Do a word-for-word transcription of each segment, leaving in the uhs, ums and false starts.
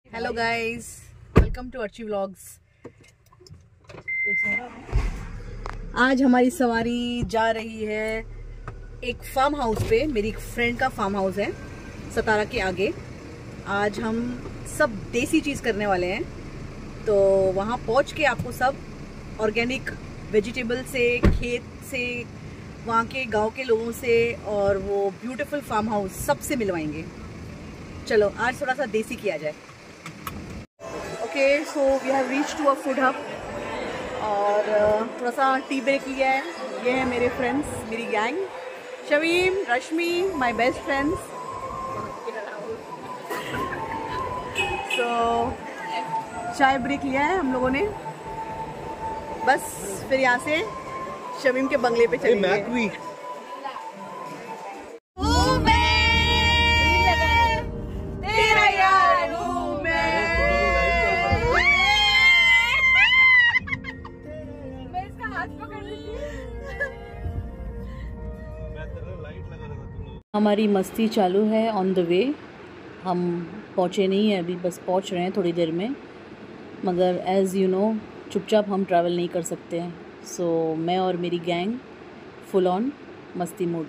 Hello guys, welcome to Archi vlogs. आज हमारी सवारी जा रही है एक फार्म हाउस पे। मेरी एक फ्रेंड का फार्म हाउस है सतारा के आगे। आज हम सब देसी चीज़ करने वाले हैं, तो वहाँ पहुँच के आपको सब ऑर्गेनिक वेजिटेबल से, खेत से, वहाँ के गांव के लोगों से और वो ब्यूटीफुल फार्म हाउस सबसे मिलवाएंगे। चलो आज थोड़ा सा देसी किया जाए। Okay, so we have reach to a food hub और uh, थोड़ा सा टी ब्रेक लिया है। ये है मेरे फ्रेंड्स, मेरी gang, Shamim, Rashmi, my best friends. So चाय ब्रेक लिया है हम लोगों ने, बस फिर यहाँ से शमीम के बंगले पे चलेंगे। हमारी मस्ती चालू है ऑन द वे। हम पहुँचे नहीं हैं अभी, बस पहुँच रहे हैं थोड़ी देर में, मगर एज़ यू नो चुपचाप हम ट्रैवल नहीं कर सकते हैं। सो so, मैं और मेरी गैंग फुल ऑन मस्ती mood.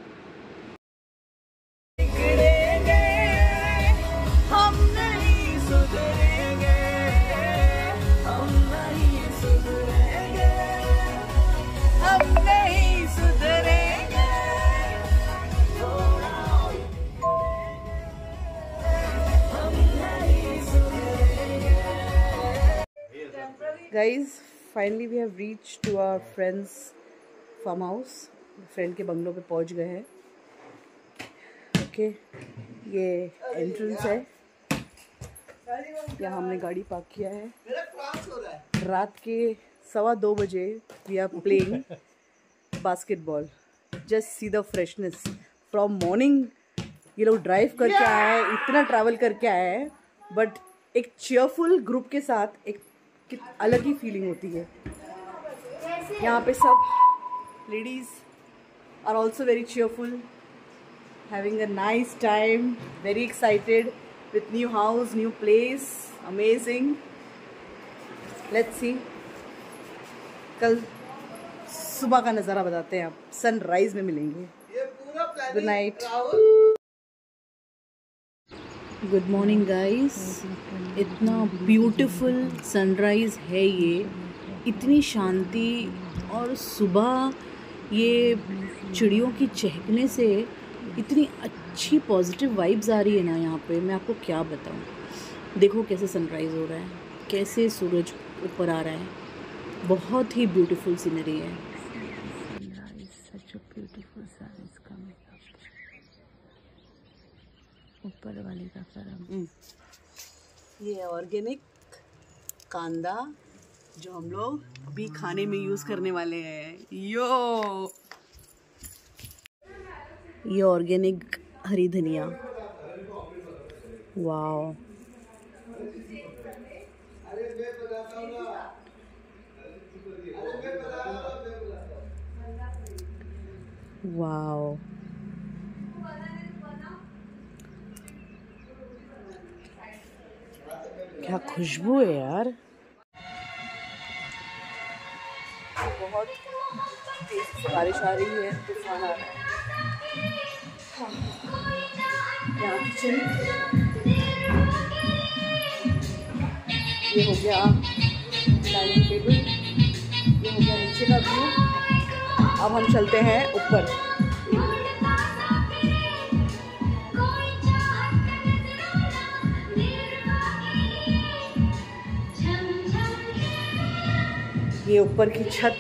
Guys, finally we have reached to our friend's farm house. Friend के बंगलों पे पहुंच गए हैं। ओके, ये एंट्रेंस है। यहाँ हमने गाड़ी पार्क किया है। रात के सवा दो बजे we are playing basketball. Just see the freshness from morning. ये लोग ड्राइव करके आए हैं, इतना ट्रैवल करके आए हैं, बट एक चीयरफुल ग्रुप के साथ एक अलग ही फीलिंग होती है। यहाँ पे सब ladies are also very cheerful, having a nice time, very excited with new house, new place, amazing. Let's see, कल सुबह का नज़ारा बताते हैं। आप सनराइज में मिलेंगे। Good night, good morning guys. इतना ब्यूटीफुल सनराइज़ है ये, इतनी शांति, और सुबह ये चिड़ियों की चहकने से इतनी अच्छी पॉजिटिव वाइब्स आ रही है ना यहाँ पे, मैं आपको क्या बताऊँ। देखो कैसे सनराइज़ हो रहा है, कैसे सूरज ऊपर आ रहा है, बहुत ही ब्यूटीफुल सीनरी है। ऊपर वाली का फर्म ये ऑर्गेनिक कांदा जो हम लोग अभी खाने में यूज करने वाले हैं। यो ये ऑर्गेनिक हरी धनिया, वाओ। वाओ, क्या खुशबू है यार। बहुत तेज से बारिश आ रही है, तूफान आ रहा है। यहाँ किचन, ये हो गया डाइनिंग टेबल, ये हो गया नीचे का व्यू। अब हम चलते हैं ऊपर। ये ऊपर की छत,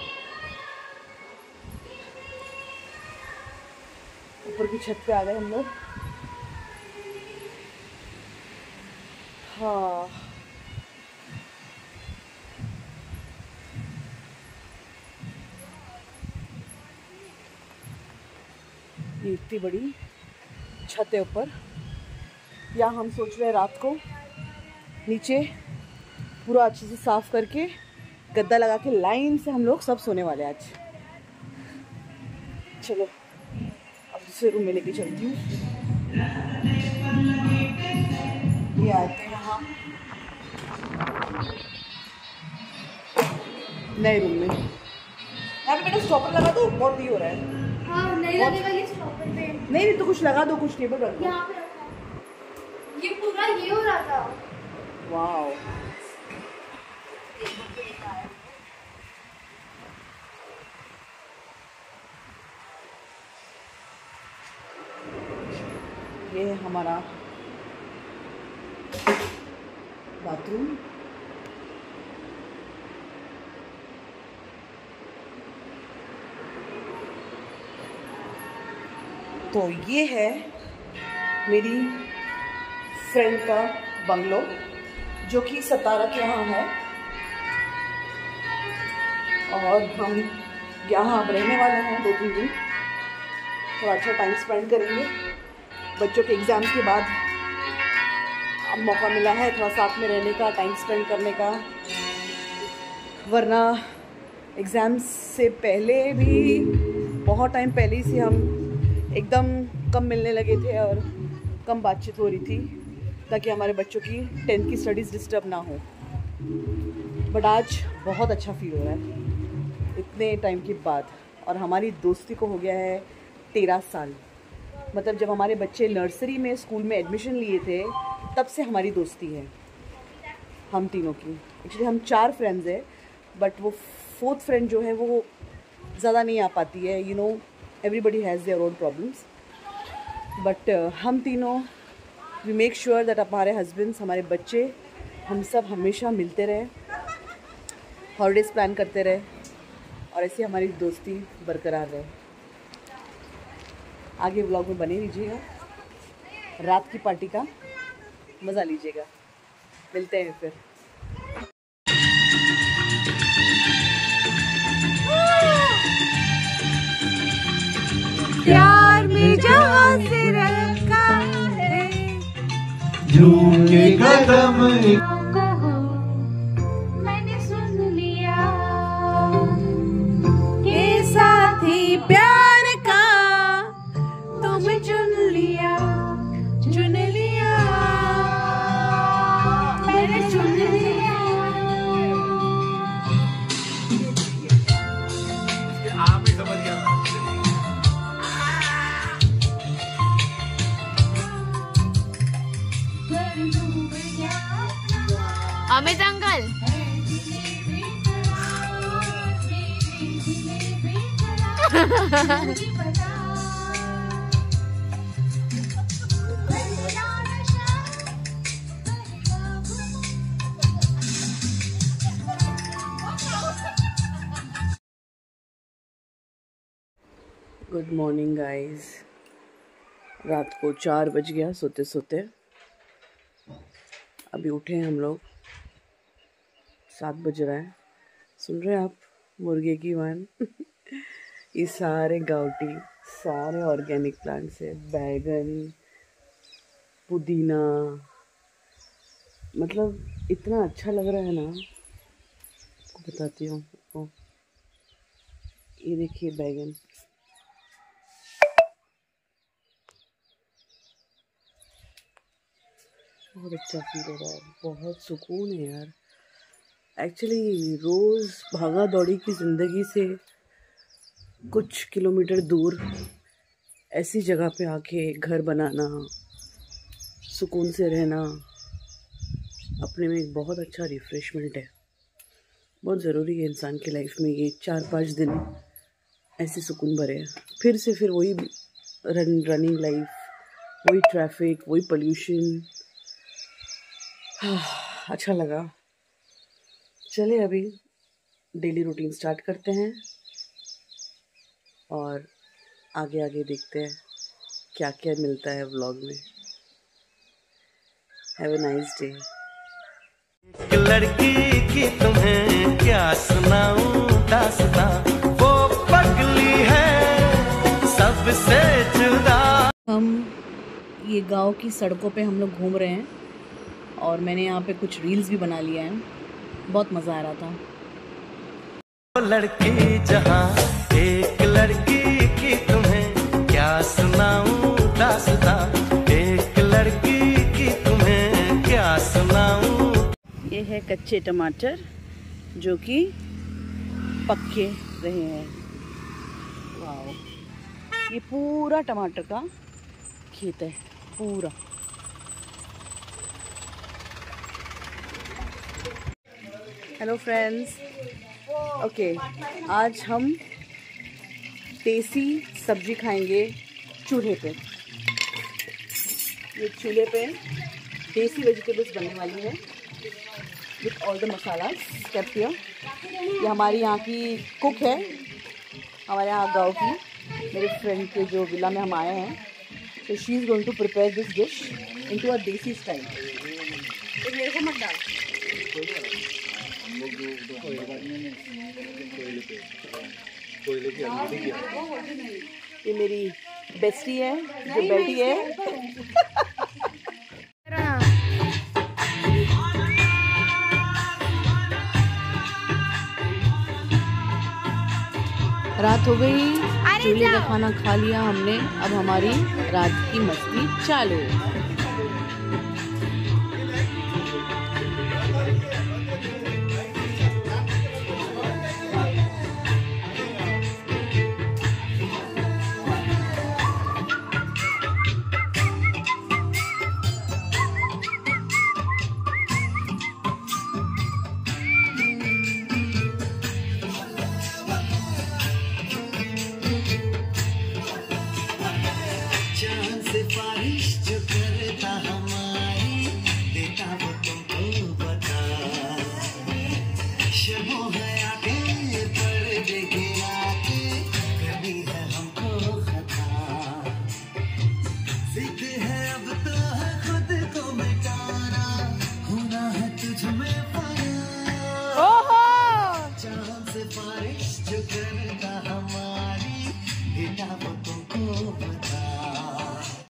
ऊपर की छत पे आ गए हम लोग। हाँ, ये इतनी बड़ी छत है ऊपर। यहाँ हम सोच रहे हैं रात को नीचे पूरा अच्छे से साफ करके गद्दा लगा के लाइन से हम लोग सब सोने वाले आज। चलो अब दूसरे रूम में लेके चलती हूँ। ये आते हैं नए रूम में यहाँ पे बेटा स्टॉपर लगा दो, बहुत ही हो रहा है। हाँ, नहीं लगेगा ये स्टॉपर पे। नहीं नहीं तो कुछ लगा दो, कुछ टेबल रख दो। यहाँ पे रखा। ये पूरा ये हो रहा था। वाओ, ये है हमारा बाथरूम। तो ये है मेरी फ्रेंड का बंगलो जो कि सतारा के यहाँ है, और हम यहाँ अब रहने वाले हैं दो तीन दिन। थोड़ा अच्छा टाइम स्पेंड करेंगे। बच्चों के एग्ज़ाम्स के बाद अब मौका मिला है थोड़ा साथ में रहने का, टाइम स्पेंड करने का। वरना एग्ज़ाम्स से पहले भी बहुत टाइम पहले से हम एकदम कम मिलने लगे थे और कम बातचीत हो रही थी, ताकि हमारे बच्चों की टेंथ की स्टडीज़ डिस्टर्ब ना हो। बट आज बहुत अच्छा फील हो रहा है इतने टाइम के बाद। और हमारी दोस्ती को हो गया है तेरह साल। मतलब जब हमारे बच्चे नर्सरी में स्कूल में एडमिशन लिए थे तब से हमारी दोस्ती है हम तीनों की। एक्चुअली हम चार फ्रेंड्स हैं, बट वो फोर्थ फ्रेंड जो है वो ज़्यादा नहीं आ पाती है। You know everybody has their own problems, but हम तीनों वी मेक श्योर दैट हमारे हस्बैंड्स, हमारे बच्चे, हम सब हमेशा मिलते रहे, हॉलीडेज़ प्लान करते रहे, और ऐसी हमारी दोस्ती बरकरार रहे। आगे व्लॉग में बने रहिएगा, रात की पार्टी का मज़ा लीजिएगा। मिलते हैं फिर। प्यार में जहाँ से रखा है झूठे कदम मैंने सुन लिया के साथी प्यार का तुम चुन लिया, चुन लिया, मैंने चुन लिया। आप ही समझ गया। Amit uncle good morning guys. रात को चार बज गया सोते सोते। अभी उठे हैं हम लोग, सात बज रहा है। सुन रहे हैं आप मुर्गे की वन ये सारे गाउटी, सारे ऑर्गेनिक प्लांट्स है। बैगन, पुदीना, मतलब इतना अच्छा लग रहा है ना, आपको बताती हूँ। आपको ये देखिए बैगन, बहुत अच्छा फील हो रहा है, बहुत सुकून है यार। एक्चुअली रोज़ भागा दौड़ी की ज़िंदगी से कुछ किलोमीटर दूर ऐसी जगह पे आके घर बनाना, सुकून से रहना, अपने में एक बहुत अच्छा रिफ़्रेशमेंट है। बहुत ज़रूरी है इंसान की लाइफ में ये चार पाँच दिन ऐसे सुकून भरे। फिर से फिर वही रन रनिंग लाइफ, वही ट्रैफिक, वही पोल्यूशन। अच्छा लगा। चले अभी डेली रूटीन स्टार्ट करते हैं और आगे आगे देखते हैं क्या क्या मिलता है व्लॉग में। Have a nice day. एक लड़की की तुम्हें क्या सुनाऊं दास्तां, वो पगली है सबसे जुदा। हम ये गांव की सड़कों पे हम लोग घूम रहे हैं और मैंने यहाँ पे कुछ रील्स भी बना लिया है। बहुत मज़ा आ रहा था। वो लड़की जहाँ, एक लड़की की तुम्हें क्या सुनाऊं दास्तां, एक लड़की की तुम्हें क्या सुना ये है कच्चे टमाटर जो कि पक्के रहे हैं। वाओ, ये पूरा टमाटर का खेत है पूरा। हेलो फ्रेंड्स, ओके, आज हम देसी सब्जी खाएंगे चूल्हे पे। ये चूल्हे पे देसी वेजिटेबल्स बनने वाली है with all the masala kept here. ये हमारी यहाँ की कुक है, हमारे यहाँ गाँव की, मेरे फ्रेंड के जो विला में हम आए हैं। तो she is going to prepare this dish into a desi style. तो मेरे को मत डाल। ये मेरी बेस्टी है जो बैठी है। रात हो गई, चूल्हे का खाना खा लिया हमने, अब हमारी रात की मस्ती चालू। बारिश जो करता हमारी बेटा वो तो